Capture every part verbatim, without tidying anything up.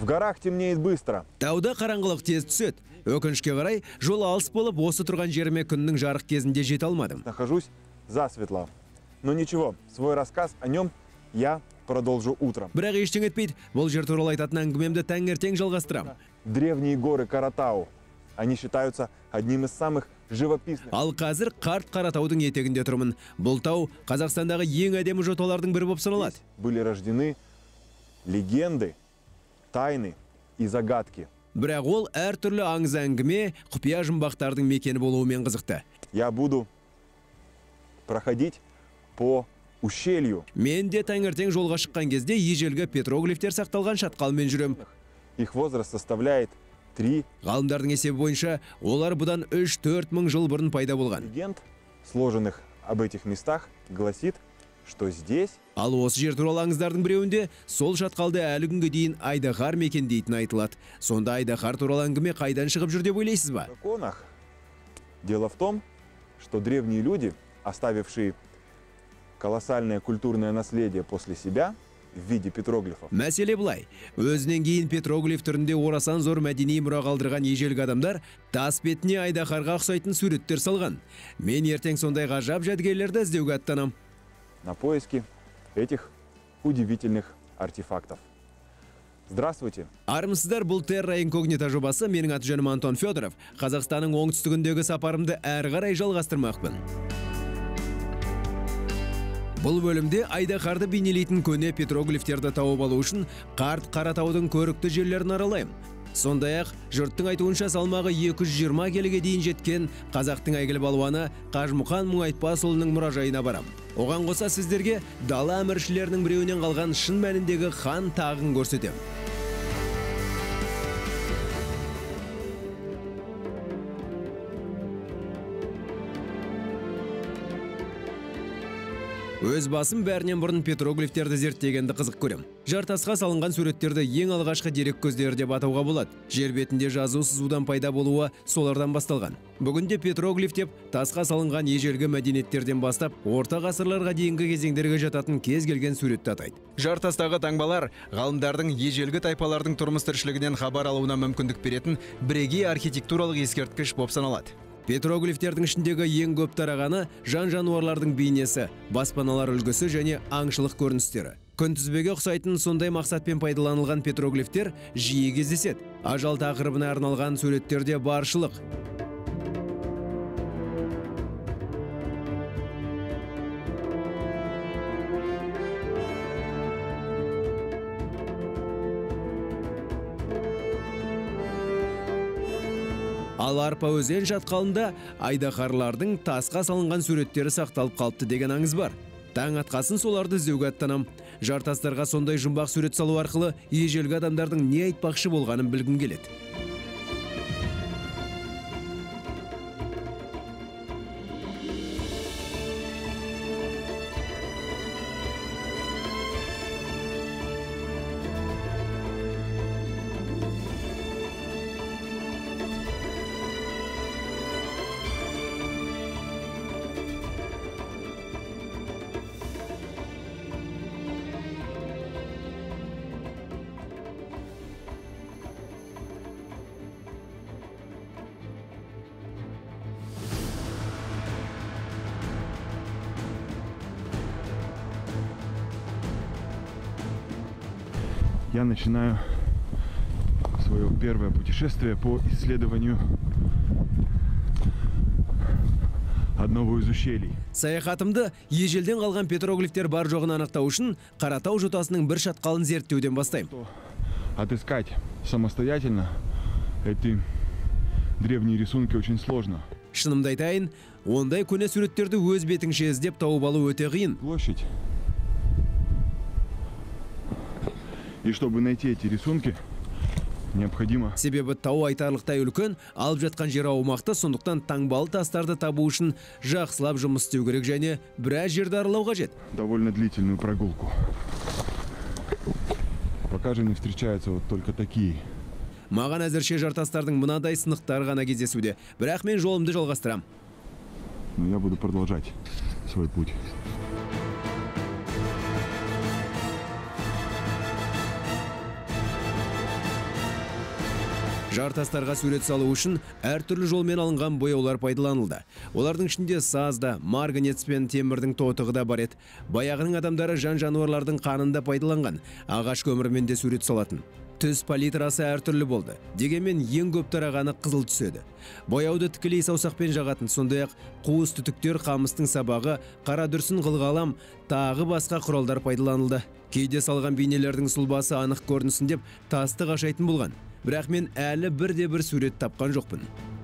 В горах темнеет быстро. Тауда қараңғылық тез түседі. Өкінішке қарай, жол алыс болып, осы тұрған жеріме күннің жарық кезінде жете алмадым. Нахожусь засветло. Но ничего, свой рассказ о нем я продолжу утром. Бірақ ештеңе етпейді. Бұл жер туралы айтатын әңгімемді таңертең жалғастырам. Древние горы Каратау. Они считаются одним из самых живописных. Ал қазір қарт Қаратаудың етегінде тұрмын. Бұл тау Қазақстандағы ең әдемі жоталардың бірі болып саналады. Были рождены легенды, тайны и загадки. Бірақ ол әртүрлі аңыз әңгіме, құпия жұмбақтардың мекені болуымен қызықты. Я буду проходить по ущелью. Мен де таңертең жолға шыққан кезде ежелгі петроглифтер сақталған шатқалмен жүрем. Их возраст составляет три. Ғалымдардың есебі бойынша, олар бұдан үш-төрт мың жыл бұрын пайда болған. Легенд, сложенных об этих местах, гласит, что здесь. Ал осы жер туралы аңыздардың біреуінде сол шатқалды әлі күнге дейін Айдаһар мекен дейтін айтылады. Сонда Айдаһар туралы әңгіме қайдан шығып жүр деп ойлайсыз ба? Драконах. Дело в том, что древние люди, оставившие колоссальное культурное наследие после себя в виде петроглифов. Мәселе бұлай. Өзінен кейін петроглиф түрінде орасан зор мәдени мұра қалдырған ежелгі адамдар тас бетіне Айдаһарға ұқсайтын суреттер салған. Мен ертең сондай ғажап жәдігерлерді іздеуге аттанам. На поиски этих удивительных артефактов. Здравствуйте. Армысыздар, бұл Terra Incognita жобасы. Менің аты жөнім Антон Федоров. Қазақстанның оңтүстігіндегі сапарымды әрі қарай жалғастырмақпын. Бұл бөлімде Айдаһарды бейнелейтін көне петроглифтерді тауып алу үшін қарт Қаратаудың көрікті жерлерін аралаймын. Сондай-ақ, жұрттың айтуынша салмағы екі жүз жиырма келіге дейін жеткен қазақтың әйгілі балуаны Қажымұқан Мұңайтпасұлының мұражайына барам. Оған қоса сіздерге дала әміршілерінің біреуінен қалған шын мәніндегі хан тағын көрсетем. Өз басым бәрінен бұрын петроглифтерді зерттегенді қызық көрем. Жартасқа салынған суреттерді ең алғашқы дерек көздері деп атауға болады. Жер бетінде жазу сызудан пайда болуы солардан басталған. Бүгінде петроглиф деп тасқа салынған ежелгі мәдениеттерден бастап, орта ғасырларға дейінгі кезеңдерге жататын кез келген суретті атайды. Жартастағы таңбалар ғалымдардың ежелгі тайпалардың тұрмыс тіршілігінен хабар алуына мүмкіндік беретін бірегей архитектуралық ескерткіш болып саналады. Петроглифтердің ішіндегі ең көп тарағаны жан-жануарлардың бейнесі, баспаналар үлгісі және аңшылық көріністері. Күнтізбеге ұқсайтын сондай мақсатпен пайдаланылған петроглифтер жиі кездеседі. Ажал тақырыбына арналған суреттерде баршылық. Ал Арпа өзен шатқалында Айдаһарлардың тасқа салынған суреттері сақталып қалыпты деген аңыз бар. Таң атқасын соларды іздеуге аттанам. Жартастарға сондай жұмбақ сурет салу арқылы ежелгі адамдардың не айтпақшы болғанын білгім келеді. Я начинаю свое первое путешествие по исследованию одного из ущелий. Саяхатымды ежелден қалған петроглифтер бар жоғын анықтау үшін Қаратау жотасының бір шатқалын зерттеуден бастаймын. Отыскать самостоятельно эти древние рисунки очень сложно. Шынымды айтайын, ондай көне суреттерді өз бетіңше іздеп тауып алу өте қиын. Площадь. И чтобы найти эти рисунки, необходимо. Себебі тау айтарлықтай үлкен, алып жатқан жер аумақты, сондықтан таңбалы тастарды табу үшін жақсылап жұмыс істеу керек және біраз жерді аралау қажет. Довольно длительную прогулку. Пока же не встречаются вот только такие. Маған әзірше жартастардың мынадай сынықтары ғана кездесуде. Бірақ мен жолымды жалғастырам. Но я буду продолжать свой путь. Жартастарға сурет салу үшін әртүрлі жолмен алынған бояулар пайдаланылды. Олардың ішінде сазда, марганец пен темірдің тотығы да бар еді. Баяғының адамдары жан-жануарлардың қанында пайдаланған, ағаш көмірмен де сурет салатын. Түс палитрасы әртүрлі болды. Дегенмен ең көп тарағаны қызыл түседі. Бояуды тікелей саусақпен жағатын, сондай-ақ қуыс түтіктер, қамыстың сабағы, қара дүрсін, қылғалам, тағы басқа құралдар пайдаланылды. Кейде салған бейнелердің сұлбасы анық көрінсін деп тасты қашайтын болған. Бірақ мен әлі бірде-бір сурет тапқан жоқпын.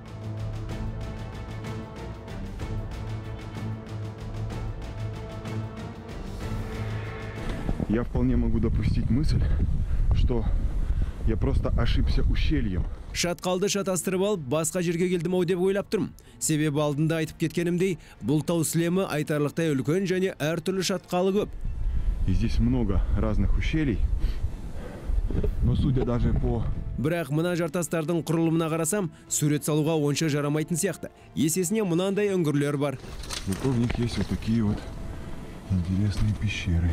Я вполне могу допустить мысль, что я просто ошибся ущельем. Шатқалды шатастырып алып, басқа жерге келдім-ау деп ойлап тұрмын. Себебі алдында айтып кеткенімдей, бұл тау сілемі айтарлықтай үлкен және әртүрлі шатқалы көп. И здесь много разных ущелий. Но судя даже по... Бірақ мына жартастардың құрылымына қарасам, сурет салуға онша жарамайтын сияқты. Есесіне мынандай үңгірлер бар. Зато в них есть вот такие вот интересные пещеры.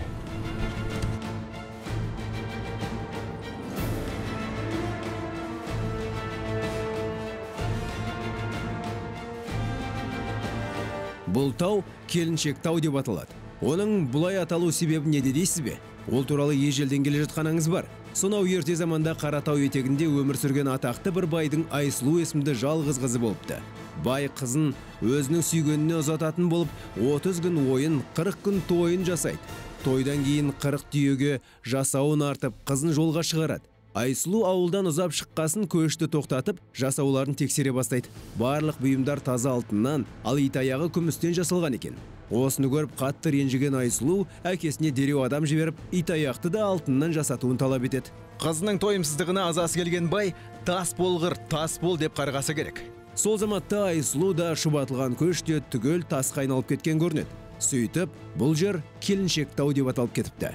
Бұл тау Келіншек тау деп аталады. Оның бұлай аталу себебі неде дейсіз бе? Ол туралы ежелден келе жатқаныңыз бар. Сонау ерте заманда Қаратау етегінде өмір сүрген атақты бір байдың Айсұлу есімді жалғыз қызы болыпты. Бай қызын өзінің сүйгеніне ұзататын болып, отыз күн ойын, қырық күн тойын жасайды. Тойдан кейін қырық түйеге жасауын артып, қызын жолға шығарады. Айсұлу ауылдан ұзап шыққасын көшті тоқтатып, жасауларын тексере бастайды. Барлық бұйымдар таза алтыннан, ал итаяғы күмістен жасалған екен. Осыны көріп қатты ренжіген Айсұлу әкесіне дереу адам жіберіп, итаяқты да алтыннан жасатуын талап етеді. Қызының тойымсыздығына азасы келген бай, тас болғыр, тас бол деп қарғасы керек. Сол заматта Айсұлу да шұбатылған көште түгел тасқа айналып кеткен көрінеді. Сөйтіп, бұл жер Келіншек тау деп аталып кетіпті.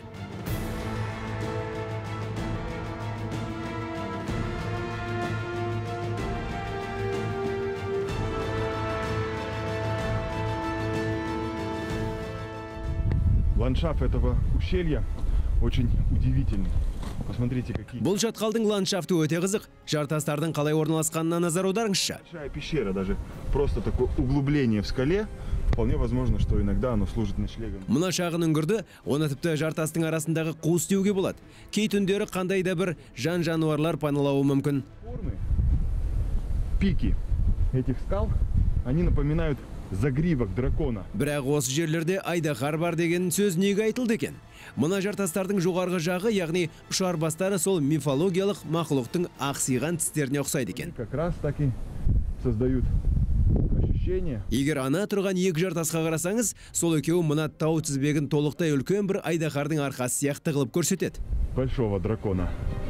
Ландшафт этого ущелья очень удивительный. Посмотрите, какие... Бұл шатқалдың ландшафты өте қызық. Жартастардың қалай орналасқанына назар аударыңызшы. Большая пещера, даже просто такое углубление в скале. Вполне возможно, что иногда оно служит ночлегом. Мына шағын үңгірді, оны тіпті жартастың арасындағы қуыс деуге болады. Кей түндері қандай да бір жан-жануарлар паналауы мүмкін. Формы, пики этих скал, они напоминают загривок дракона. Бірақ осы жерлерде айдаһар бар деген сөз неге айтылды екен? Мына жартастардың жоғарғы жағы, яғни ұшар бастары сол мифологиялық мақұлықтың ақсиған тістеріне ұқсайды екен. Как раз таки создают ощущение. Егер ана тұрған екі жартасқа қарасаңыз, сол екеуі мына тау тізбегін толықтай үлкен бір айдаһардың арқасы сияқты қылып көрсетеді. Большого дракона.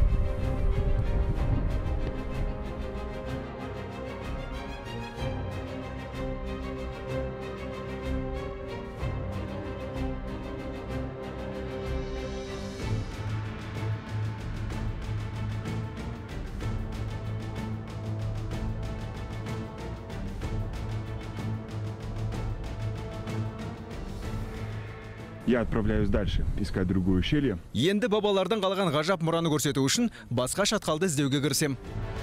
Я отправляюсь дальше, искать другое ущелье. Енді бабалардан қалған ғажап мұраны көрсету үшін басқа шатқалды іздеуге кірсем.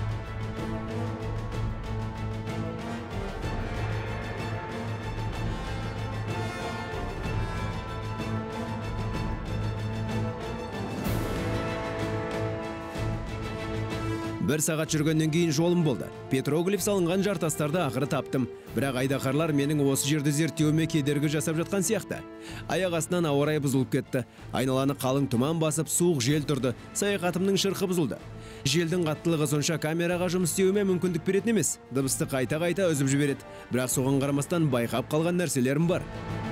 Бір сағат жүргеннен кейін жолым болды. Петроглиф салынған жартастарды ақыры таптым. Бірақ айдаһарлар менің осы жерді зерттеуіме кедергі жасап жатқан сияқты. Аяқ астынан ауа райы бұзылып кетті. Айналаны қалың тұман басып, суық жел тұрды. Саяхатымның шырқы бұзылды. Желдің қаттылығы сонша камераға жұмыс істеуіме мүмкіндік беретін емес. Дыбысты қайта-қайта үзіп жібереді. Бірақ соған қарамастан байқап қалған нәрселерім бар.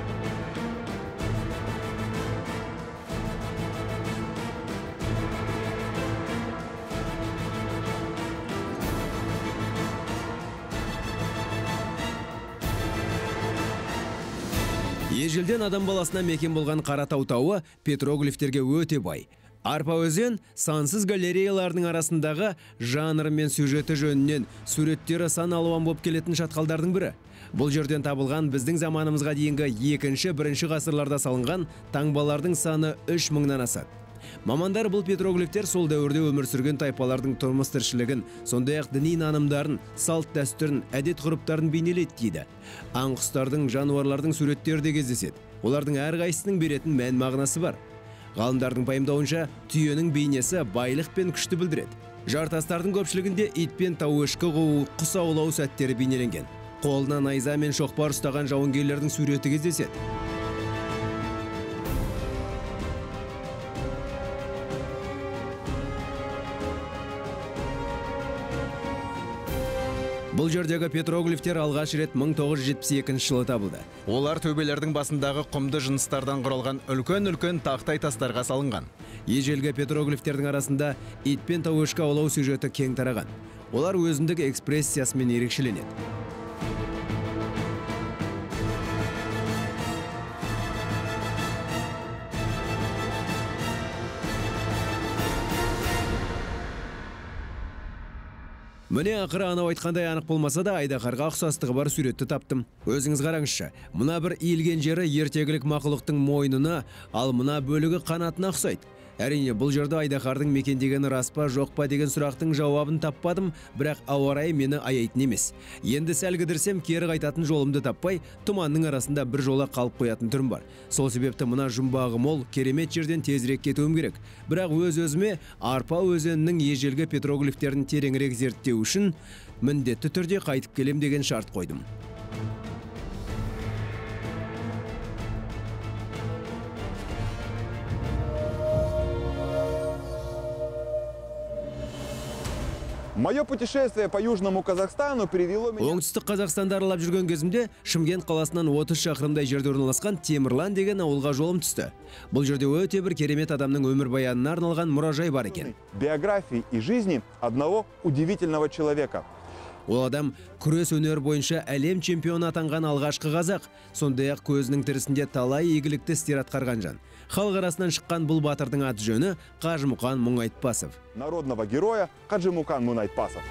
Ежелден адам баласына мекен болған Қаратау тауы петроглифтерге өте бай. Арпа өзен сансыз галереяларының арасындағы жанры мен сюжеті жөнінен суреттері сан алуан болып келетін шатқалдардың бірі. Бұл жерден табылған біздің заманымызға дейінгі екінші, бірінші ғасырларда салынған таңбалардың саны үш мыңнан асады. Мамандар бұл петроглифтер сол дәуірде өмір сүрген тайпалардың тұрмыс тіршілігін, сондай-ақ діни нанымдарын, салт дәстүрін, әдет ғұрыптарын бейнелейді дейді. Аң құстардың, жануарлардың суреттері де кездеседі. Олардың әрқайсысының беретін мән мағынасы бар. Ғалымдардың пайымдауынша, түйенің бейнесі байлық пен күшті білдіреді. Жартастардың көпшілігінде ит пен тауешкі қуу, құс аулау сәттері бейнеленген. Қолына найза мен шоқпар ұстаған жауынгерлердің суреті кездеседі. Бұл жердегі петроглифтер алғаш рет мың тоғыз жүз жетпіс екінші жылы табылды. Олар төбелердің басындағы құмды жыныстардан құралған үлкен-үлкен тақтай тастарға салынған. Ежелгі петроглифтердің арасында ит пен тауешкі аулау сюжеті кең тараған. Олар өзіндік экспрессиясымен ерекшеленеді. Міне ақыры анау айтқандай анық болмаса да айдақарға ұқсастығы бар суретті таптым. Өзіңіз қараңызшы, мына бір иілген жері ертегілік мақұлықтың мойнына, ал мына бөлігі қанатына ұқсайды. Әрине, бұл жерде айдақардың мекендегені рас па, жоқ па деген сұрақтың жауабын таппадым, бірақ ауа райы мені аяйтын емес. Енді сәл кідірсем, кері қайтатын жолымды таппай, тұманның арасында бір жола қалып қоятын түрім бар. Сол себепті мына жұмбағы мол, керемет жерден тезірек кетуім керек. Бірақ өз-өзіме Арпа өзенінің ежелгі петроглифтерін тереңірек зерттеу үшін міндетті түрде қайтып келем деген шарт қойдым. Мое путешествие по Южному Казахстану привело меня... Оңтүстік Қазақстанды аралап жүрген кезімде Шымкент қаласынан отыз шақырымдай жерде орналасқан Темірлан деген ауылға жолым түсті. Бұл жерде өте бір керемет адамның өмірбаянына арналған мұражай бар екен. Биографии и жизни одного удивительного человека. Ол адам күрес өнер бойынша әлем чемпионы атанған алғашқы қазақ, сондай-ақ көзінің тірісінде талай игілікті істер атқарған жан. Халық арасынан шыққан бұл батырдың аты жөні Қажымұқан Мұңайтпасов. Народного героя Қажымұқан Мұңайтпасов.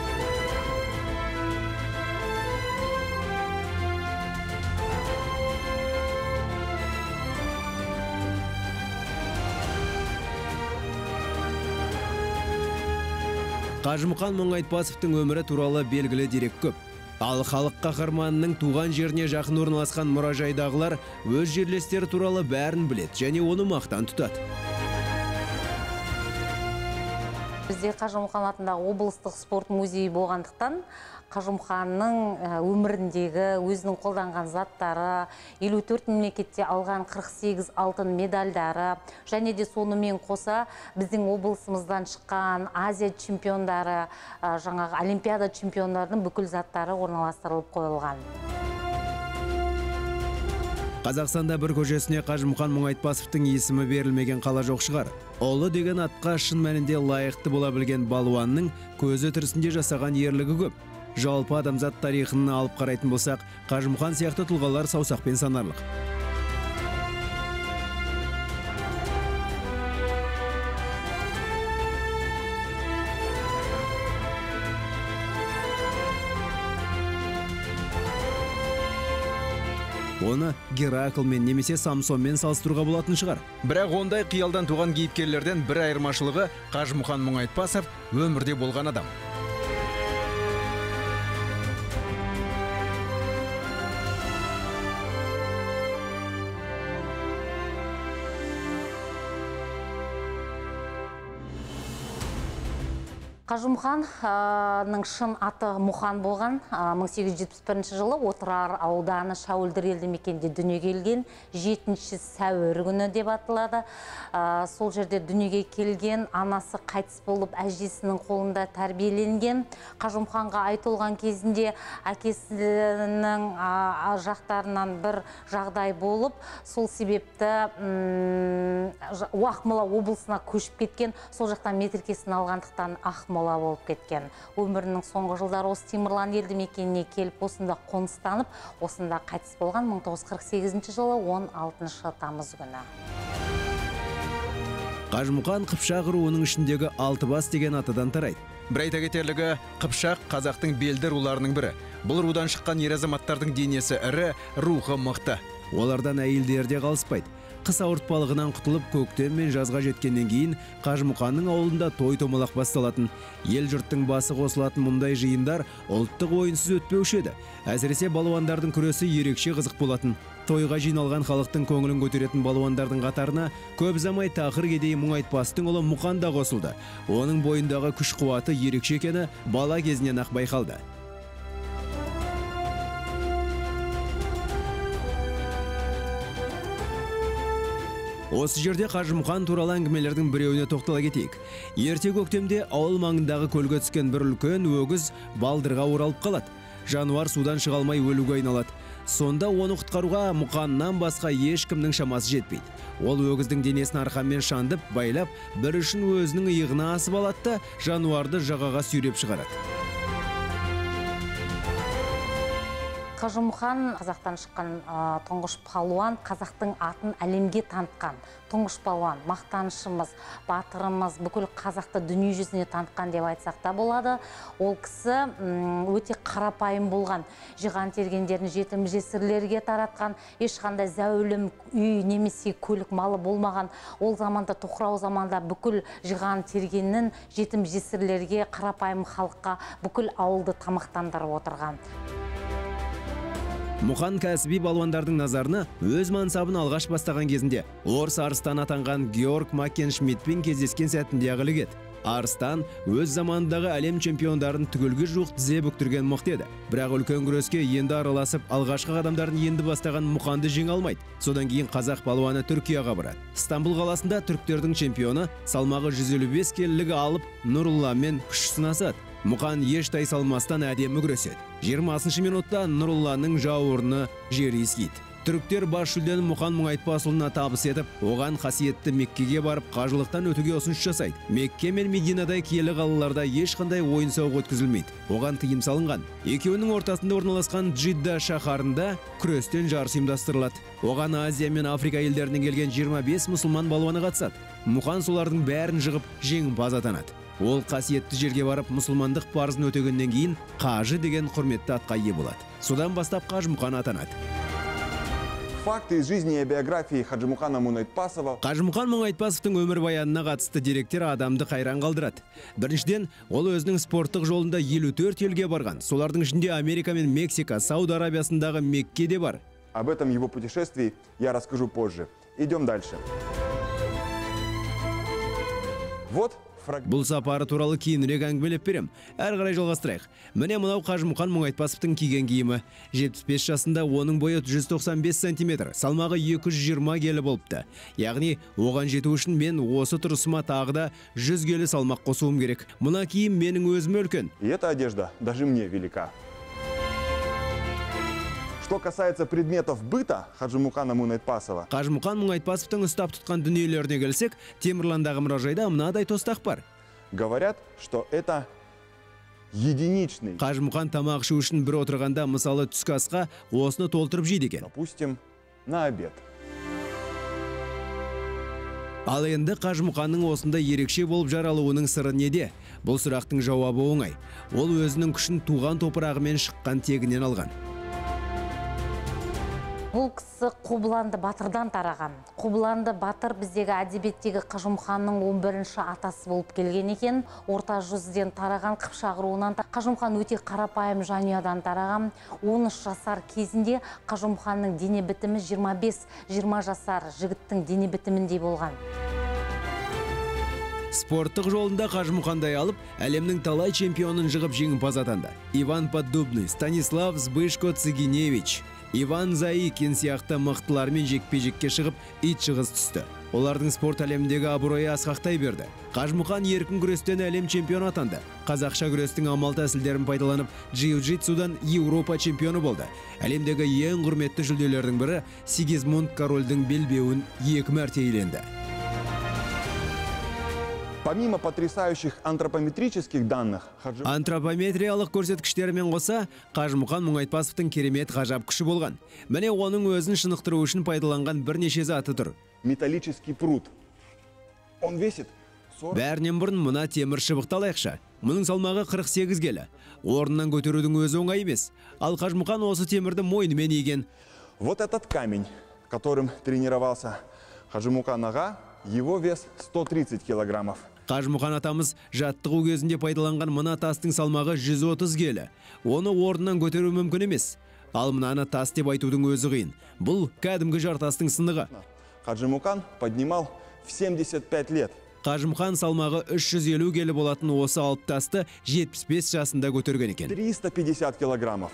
Қажымұқан Мұңайтпасовтың өмірі туралы белгілі дерек көп. Ал халық қаһарманының туған жеріне жақын орналасқан мұражайдағылар өз жерлестері туралы бәрін біледі және оны мақтан тұтады. Бізде Қажымұқан атындағы облыстық спорт музейі болғандықтан Қажымұқанның өміріндегі өзінің қолданған заттары, елу төрт мемлекетте алған қырық сегіз алтын медальдары, және де сонымен қоса біздің облысымыздан шыққан Азия чемпиондары, жаңағы Олимпиада чемпиондарының бүкіл заттары орналастырылып қойылған. Қазақстанда бір көшесіне Қажымұқан Мұңайтпасовтың есімі берілмеген қала жоқ шығар. Ұлы деген атқа шын мәнінде лайықты бола білген балуанның көзі тірісінде жасаған ерлігі көп. Жалпы адамзат тарихын алып қарайтын болсақ, Қажымұқан сияқты тұлғалар саусақпен санарлық. Оны Гераклмен немесе Самсонмен салыстыруға болатын шығар. Бірақ ондай қиялдан туған кейіпкерлерден бір айырмашылығы Қажымұқан Мұңайтпасов өмірде болған адам. Қажымұқанның шын аты Мұқан болған. мың сегіз жүз жетпіс бірінші жылы Отырар ауданы Шауылдыр елді мекенде дүниеге келген, жетінші сәуір күні деп аталады. Сол жерде дүниеге келген, анасы қайтыс болып, әжесінің қолында тәрбиеленген. Қажымұқанға айтылған кезінде әкесінің жақтарынан бір жағдай болып, сол себепті Ақмола облысына көшіп кеткен, сол жақтан метіркесін алғандықтан Ақмола болып кеткен. Өмірінің соңғы жылдары осы Темірлан елді мекеніне келіп, осында қоныстанып, осында қайтыс болған мың тоғыз жүз қырық сегізінші жылы он алтыншы тамыз күні. Қажымұқан Қыпшақ руының ішіндегі Алтыбас деген атадан тарайды. Бір айта кетерлігі, Қыпшақ қазақтың белді руларының бірі. Бұл рудан шыққан ер азаматтардың денесі ірі, рухы мықты. Олардан әйелдер де қалыспайды. қыс ауыртпалығынан құтылып көктем мен жазға жеткеннен кейін Қажымұқанның ауылында той томалақ басталатын. Ел жұрттың басы қосылатын мұндай жиындар ұлттық ойынсыз өтпеуші еді. Әсіресе балуандардың күресі ерекше қызық болатын. Тойға жиналған халықтың көңілін көтеретін балуандардың қатарына көп замай тақыр кедей Мұңайтпастың ұлы Мұқан да қосылды. Оның бойындағы күш қуаты ерекше екені бала кезінен ақ байқалды. Осы жерде Қажымұқан туралы әңгімелердің біреуіне тоқтала кетейік. Ерте көктемде ауыл маңындағы көлге түскен бір үлкен өгіз балдырға оралып қалады. Жануар судан шыға алмай өлуге айналады. Сонда оны құтқаруға Мұқаннан басқа ешкімнің шамасы жетпейді. Ол өгіздің денесін арқанмен шандып, байлап, бір үшін өзінің иығына асып алады да жануарды жағаға сүйреп шығарады. Қажымұқан қазақтан шыққан тұңғыш палуан, қазақтың атын әлемге танытқан. Тұңғыш палуан, мақтанышымыз, батырымыз, бүкіл қазақты дүние жүзіне танытқан деп айтсақ та болады. Ол кісі өте қарапайым болған. Жиған тергендерін жетім жесірлерге таратқан, ешқандай зәулім үй немесе көлік малы болмаған. Ол заманда, тоқырау заманда бүкіл жиған тергеннің жетім жесірлерге, қарапайым халыққа бүкіл ауылды тамақтандырып отырған. Мұқан кәсіби балуандардың назарына өз мансабын алғаш бастаған кезінде Орыс Арыстан атанған Георг Маккеншмидтпен кездескен сәтінде ағылық еді. Арыстан өз заманындағы әлем чемпиондарын түгелге жуық тізе бүктірген мықты еді. Бірақ үлкен күреске енді араласып, алғашқы қадамдарын енді бастаған Мұқанды жеңе алмайды. Содан кейін қазақ палуаны Түркияға барады. Стамбул қаласында түріктердің чемпионы салмағы жүз елу бес келілігі алып Нұрулламен күш сынасады. Мұқан еш тайсалмастан әдемі күреседі. жиырмасыншы минутта Нұрулланың жауырыны жер иіскейді. Түріктер бас жүлдені Мұқан Мұңайтпасұлына табыс етіп, оған қасиетті Меккеге барып, қажылықтан өтуге ұсыныс жасайды. Мекке мен Мединадай киелі қалаларда ешқандай ойын сауық өткізілмейді. Оған тыйым салынған. Екеуінің ортасында орналасқан Джидда шаһарында күрестен жарыс ұйымдастырылады. Оған Азия мен Африка елдерінен келген жиырма бес мұсылман балуаны қатысады. Мұқан солардың бәрін жығып, жеңімпаз атанады. Ол қасиетті жерге барып, мұсылмандық парызын өтегеннен кейін қажы деген құрметті атқа ие болады. Содан бастап Қажымұқан атанады. Факты из жизни и биографии Қажымұқана Мұңайтпасова. Қажымұқан Мұңайтпасовтың өмірбаянына қатысты деректер адамды қайран қалдырады. Біріншіден, ол өзінің спорттық жолында елу төрт елге барған. Солардың ішінде Америка мен Мексика, Сауд Арабиясындағы Мекке де бар. Об этом его путешествии я расскажу позже. Идем дальше. Вот Бұл сапары туралы кейінірек әңгімелеп берем. Әрі қарай жалғастырайық. Міне мынау Қажымұқан Мұңайтпасовтың киген киімі. жетпіс бес жасында оның бойы жүз тоқсан бес сантиметр, салмағы екі жүз жиырма келі болыпты. Яғни оған жету үшін мен осы тұрысыма тағы да жүз келі салмақ қосуым керек. Мына киім менің өзіме үлкен. И эта одежда даже мне велика. Что касается предметов быта Қажымұқана Мұңайтпасова. Қажымұқан Мұңайтпасовтың ұстап тұтқан дүниелеріне келсек, Темірландағы мұражайда мынадай тостақ бар. Говорят, что это единичный. Қажымұқан тамақ ішу үшін бір отырғанда, мысалы түскі асқа осыны толтырып жейді екен. Допустим, на обед. Ал енді Қажымұқанның осында ерекше болып жаралуының сыры неде? Бұл сұрақтың жауабы оңай. Ол өзінің күшін туған топырағымен шыққан тегінен алған. Бұл кісі Қобыланды батырдан тараған. Қобыланды батыр біздегі әдебиеттегі Қажымұқанның он бірінші атасы болып келген екен. Орта жүзден тараған Қыпшақ руынан. Қажымұқан өте қарапайым жанұядан тараған. он үш жасар кезінде Қажымұқанның дене бітімі жиырма бес жиырма жасар жігіттің дене бітіміндей болған. Спорттық жолында Қажымұқандай алып, әлемнің талай чемпионын жығып жеңімпаз атанды. Иван Поддубный, Станислав Збышко Цигиневич, Иван Заикин сияқты мықтылармен жекпе-жекке шығып, ит шығыз түсті. Олардың спорт әлемдегі абыройы асқақтай берді. Қажымұқан еркін күрестен әлем чемпионы атанды. Қазақша күрестің амал тәсілдерін пайдаланып, джиу-джитсудан Еуропа чемпионы болды. Әлемдегі ең құрметті жүлделердің бірі Сигизмунд корольдің белбеуін екі мәрте иеленді. Помимо потрясающих антропометрических данных, антропометриялық көрсеткіштермен қоса, Қажымұқан Мұңайтпасовтың керемет ғажап күші болған. Міне оның өзін шынықтыру үшін пайдаланған бірнеше заты тұр. Металлический пруд. Он весит Бәрінен бұрын мына темір шыбықты алайықшы. Мұның салмағы қырық сегіз келі. Орнынан көтерудің өзі оңай емес. Ал Қажымұқан осы темірді мойнымен иген. Вот этот камень, которым тренировался Хажимукан аға, его вес сто тридцать килограммов. Қажымұқан атамыз жаттығу кезінде пайдаланған мына тастың салмағы жүз отыз келі. Оны орнынан көтеру мүмкін емес. Ал мынаны тас деп айтудың өзі қиын. Бұл кәдімгі жартастың сынығы. Хажимукан поднимал в семьдесят пять лет. Қажымхан салмағы үш жүз елу келі болатын осы алып тасты жетпіс бес жасында көтерген екен. триста пятьдесят килограммов.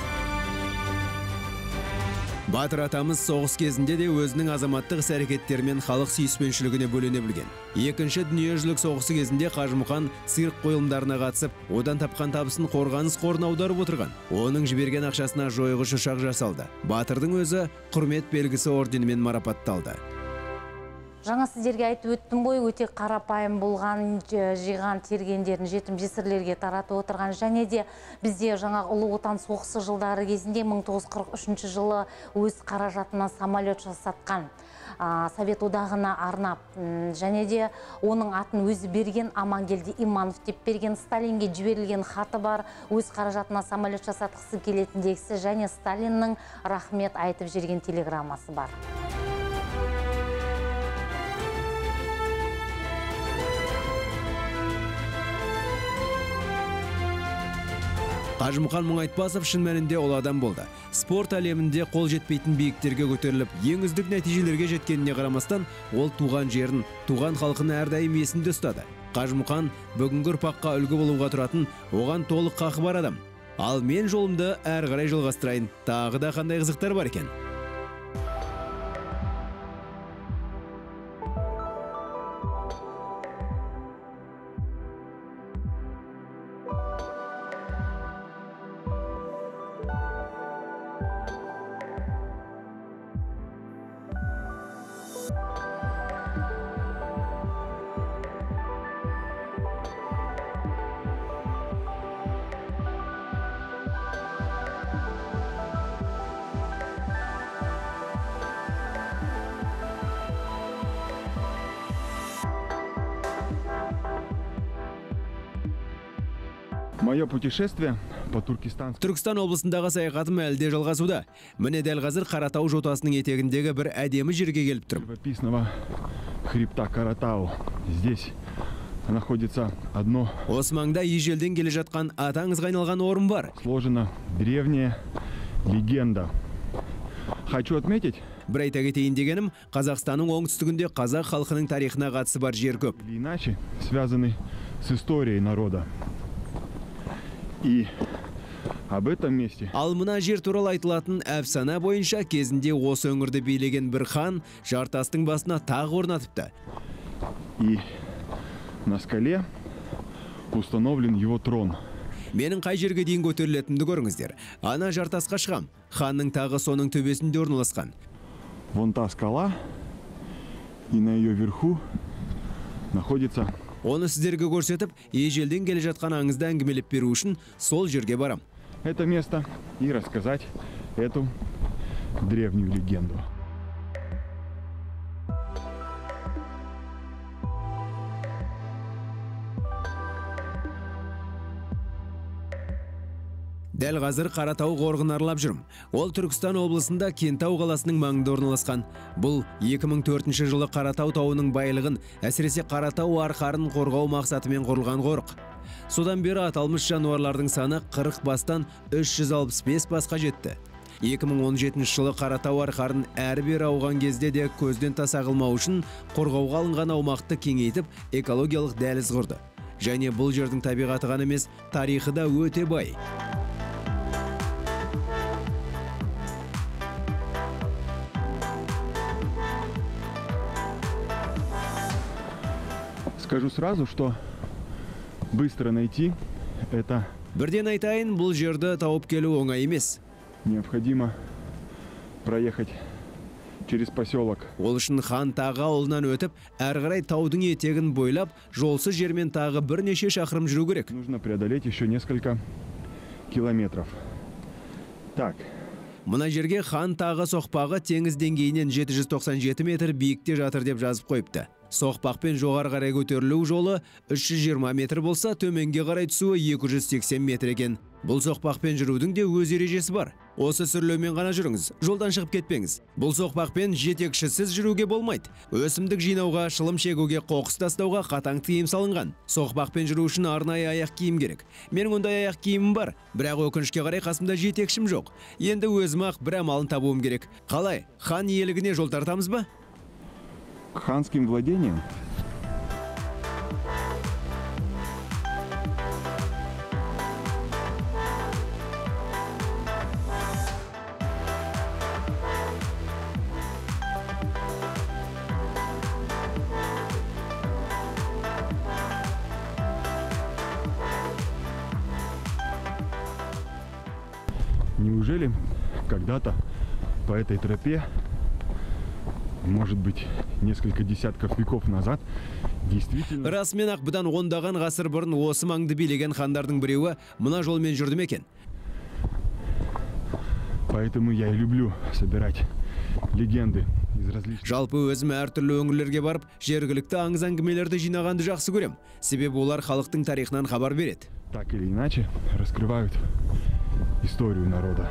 Батыр атамыз соғыс кезінде де өзінің азаматтық іс-әрекеттерімен халық сүйіспеншілігіне бөлене білген. Екінші дүниежүзілік соғысы кезінде Қажымұқан цирк қойылымдарына қатысып, одан тапқан табысын қорғаныс қорына аударып отырған. Оның жіберген ақшасына жойғыш ұшақ жасалды. Батырдың өзі құрмет белгісі орденімен марапатталды. Жаңа сіздерге айтып өттім ғой, өте қарапайым болған, жиған тергендерін жетім жесірлерге таратып отырған, және де бізде жаңа Ұлы Отан соғысы жылдары кезінде мың тоғыз жүз қырық үшінші жылы өз қаражатына самолет жасатқан. Совет одағына арнап, және де оның атын өзі берген, Амангелді Иманов деп берген, Сталинге жіберілген хаты бар, өз қаражатына самолет жасатқысы келетіндегісі, және Сталиннің рахмет айтып жерген телеграммасы бар. Қажымұқан Мұңайтпасов шын мәнінде ол адам болды. Спорт әлемінде қол жетпейтін биіктерге көтеріліп, ең үздік нәтижелерге жеткеніне қарамастан, ол туған жерін, туған халқын әрдайым есінде ұстады. Қажымұқан бүгінгі ұрпаққа үлгі болуға тұратын, оған толық қақы бар адам. Ал мен жолымды әрі қарай жалғастырайын. Тағы да қандай қызықтар бар екен? Мое путешествие по Туркестану. Түркістан облысындағы саяхатым әлі де жалғасуда. Міне дәл қазір Қаратау жотасының етегіндегі бір әдемі жерге келіп тұрмын. Живописного хребта Каратау. Здесь находится одно. Осы маңда ежелден келе жатқан атаңызға айналған орын бар. Сложена древняя легенда. Хочу отметить. Бір айта кетейін дегенім, Қазақстанның оңтүстігінде қазақ халқының тарихына қатысы бар жер көп. Иначе связаны с историей народа. И об этом месте. Ал мына жер туралы айтылатын әфсана бойынша кезінде осы өңірді билеген бір хан жартастың басына тағы орнатыпты. И на скале установлен его трон. Менің қай жерге дейін көтерілетінді көріңіздер. Ана жартасқа шығам. Ханның тағы соның төбесінде орналасқан. Вон та скала, и на ее верху находится. Оны сіздерге көрсетіп, ежелден келе жатқан аңызды әңгімелеп беру үшін сол жерге барам. Это место и рассказать эту древнюю легенду. Дәл қазір Қаратау қорығын аралап жүрмін. Ол Түркістан облысында Кентау қаласының маңында орналасқан. Бұл екі мың төртінші жылы Қаратау тауының байлығын, әсіресе Қаратау арқарын қорғау мақсатымен құрылған қорық. Содан бері аталмыш жануарлардың саны қырық бастан үш жүз алпыс бес басқа жетті. екі мың он жетінші жылы Қаратау арқарын әрі-бері ауған кезде де көзден таса қылмау үшін қорғауға алынған аумақты кеңейтіп, экологиялық дәліз құрды. Және бұл жердің табиғаты ғана емес, тарихы да өте бай. Скажу сразу, что быстро найти это. Бірден айтайын, бұл жерді тауып келу оңай емес. Необходимо проехать через поселок. Ол үшін хан тағы ауылынан өтіп, әрі қарай таудың етегін бойлап, жолсыз жермен тағы бірнеше шақырым жүру керек. Нужно преодолеть еще несколько километров. Так. Мына жерге хан тағы соқпағы теңіз деңгейінен жеті жүз тоқсан жеті метр биікте жатыр деп жазып қойыпты. Соқпақпен жоғары қарай көтерілу жолы үш жүз жиырма метр болса, төменге қарай түсуі екі жүз сексен метр екен. Бұл соқпақпен жүрудің де өз ережесі бар. Осы сүрлеумен ғана жүріңіз, жолдан шығып кетпеңіз. Бұл соқпақпен жетекшісіз жүруге болмайды. Өсімдік жинауға, шылым шегуге, қоқыс тастауға қатаң тыйым салынған. Соқпақпен жүру үшін арнайы аяқ киім керек. Менің ондай аяқ киімім бар, бірақ өкінішке қарай қасымда жетекшім жоқ. Енді өзім ақ бір амалын табуым керек. Қалай? Хан иелігіне жол тартамыз ба? Ханским владением? Неужели когда-то по этой тропе, может быть, несколько десятков веков назад, действительно... Расымен ақ бұдан ондаған ғасыр бұрын осы маңды билеген хандардың біреуі мына жолмен жүрді ме екен? Поэтому я и люблю собирать легенды из различных... Жалпы өзім әртүрлі өңірлерге барып, жергілікті аңыз әңгімелерді жинағанды жақсы көрем. Себебі олар халықтың тарихынан хабар береді. Так или иначе, раскрывают историю народа.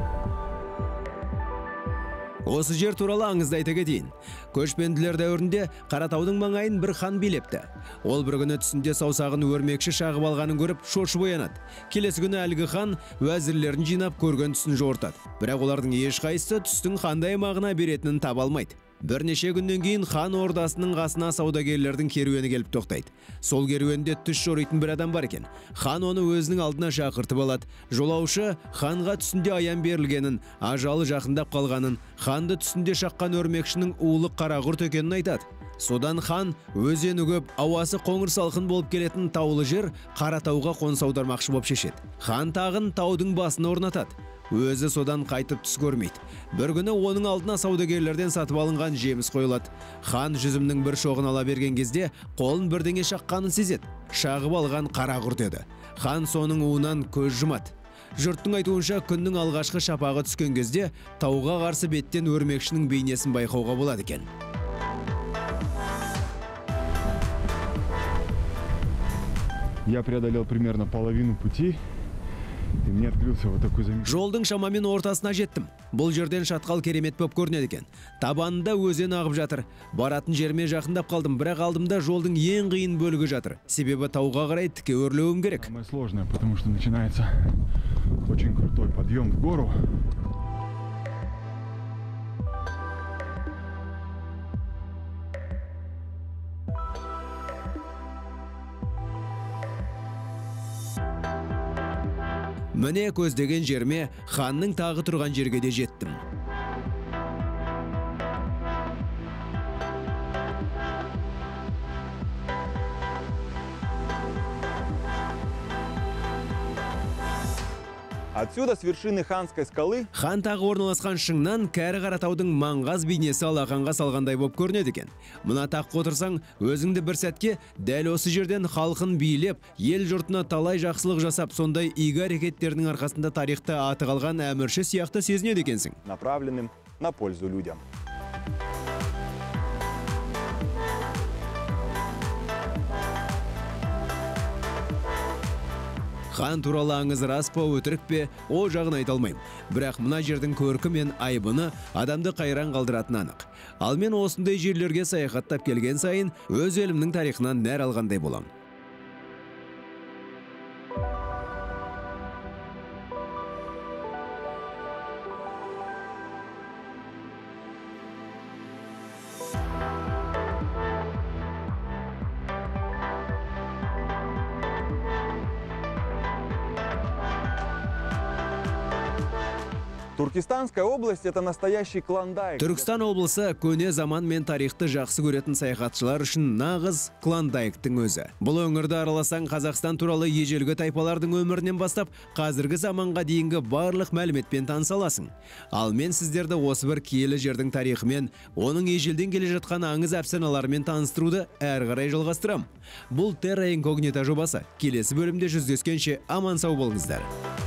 Осы жер туралы аңызды айта кетейін. Көшпенділер дәуірінде Қаратаудың маңайын бір хан билепті. Ол бір күні түсінде саусағын өрмекші шағып алғанын көріп шошып оянады. Келесі күні әлгі хан уәзірлерін жинап көрген түсін жортады. Бірақ олардың ешқайсысы түстің қандай мағына беретінін таба алмайды. Бірнеше күннен кейін хан ордасының қасына саудагерлердің керуені келіп тоқтайды. Сол керуенде түс жоритын бір адам бар екен. Хан оны өзінің алдына шақыртып алады. Жолаушы ханға түсінде аян берілгенін, ажалы жақындап қалғанын, ханды түсінде шаққан өрмекшінің улы қарақұрт екенін айтады. Содан хан өзен үгіп, ауасы қоңыр салқын болып келетін таулы жер Қаратауға қоныс аудармақшы болып шешеді. Хан тағын таудың басына орнатады. Өзі содан қайтып түс көрмейді. Бір күні оның алдына саудагерлерден сатып алынған жеміс қойылады. Хан жүзімнің бір шоғын ала берген кезде қолын бірдеңе шаққанын сезеді. Шағып алған қарақұрт еді. Хан соның уынан көз жұмады. Жұрттың айтуынша күннің алғашқы шапағы түскен кезде тауға қарсы беттен өрмекшінің бейнесін байқауға болады екен. Я преодолел примерно половину пути. Жолдың шамамен ортасына жеттім. Бұл жерден шатқал керемет боп көрінеді екен. Табанында өзен ағып жатыр. Баратын жеріме жақындап қалдым, бірақ алдымда жолдың ең қиын бөлігі жатыр. Себебі тауға қарай тіке өрлеуім керек. Самое сложное, потому что начинается очень крутой подъем в гору. Міне көздеген жерме ханның тағы тұрған жерге де жеттім. Отсюда, с вершины ханской скалы, хан тағы орналасқан шыңнан кәрі Қаратаудың маңғаз бейнесі алақанға салғандай боп көрінеді екен. Мына таққа отырсаң, өзіңді бір сәтке дәл осы жерден халқын билеп, ел жұртына талай жақсылық жасап, сондай игі әрекеттерінің арқасында тарихта аты қалған әмірші сияқты сезінеді екенсің. Направленным на пользу людям. Хан туралы аңыз рас па, өтірік пе, о жағын айта алмаймын. Бірақ мына жердің көркі мен айбыны адамды қайран қалдыратын анық. Ал мен осындай жерлерге саяхаттап келген сайын өз елімнің тарихынан нәр алғандай боламын. Туркестанская область – это настоящий клондайк. Түркістан облысы көне заман мен тарихты жақсы көретін саяхатшылар үшін нағыз клондайктың өзі. Бұл өңірді араласаң, Қазақстан туралы ежелгі тайпалардың өмірінен бастап, қазіргі заманға дейінгі барлық мәліметпен таныса аласың. Ал мен сіздерді осы бір киелі жердің тарихымен, оның ежелден келе жатқан аңыз әпсаналарымен таныстыруды әрі қарай жалғастырам. Бұл Terra Incognita жобасы. Келесі бөлімде жүздескенше аман сау болыңыздар.